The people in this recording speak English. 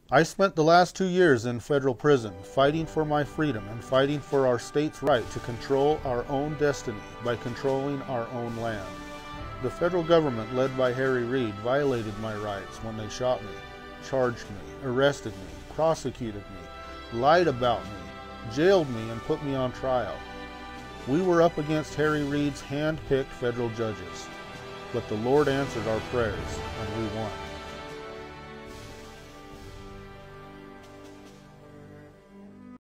I spent the last 2 years in federal prison, fighting for my freedom and fighting for our state's right to control our own destiny by controlling our own land. The federal government, led by Harry Reid, violated my rights when they shot me, charged me, arrested me, prosecuted me, lied about me, jailed me, and put me on trial. We were up against Harry Reid's hand-picked federal judges, but the Lord answered our prayers, and we won.